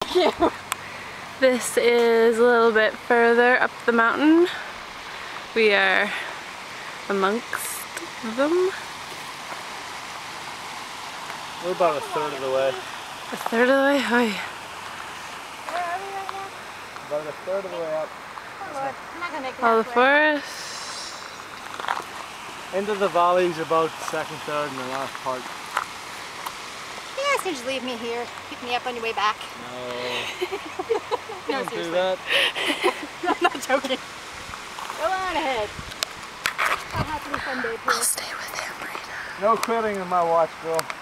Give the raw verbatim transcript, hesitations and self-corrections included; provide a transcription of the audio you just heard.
Thank you. This is a little bit further up the mountain. We are amongst them. We're about a third of the way. A third of the way? Oh, yeah. Where are we right now? About a third of the way up. Oh Lord, I'm not gonna make it All the halfway. forest. Into the valleys about the second, third, and the last part. You guys can just leave me here. Pick me up on your way back. No. No, Don't seriously. do that. I'm not joking. Go on ahead. I'll have to be fun day too. I'll stay with Amrita. No quitting in my watch, girl.